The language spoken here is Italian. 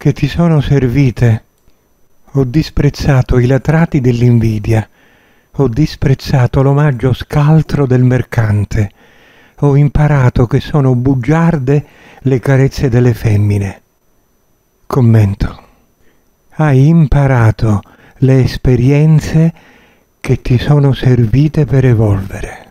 che ti sono servite. Ho disprezzato i latrati dell'invidia, ho disprezzato l'omaggio scaltro del mercante, ho imparato che sono bugiarde le carezze delle femmine. Commento. Hai imparato le esperienze che ti sono servite per evolvere.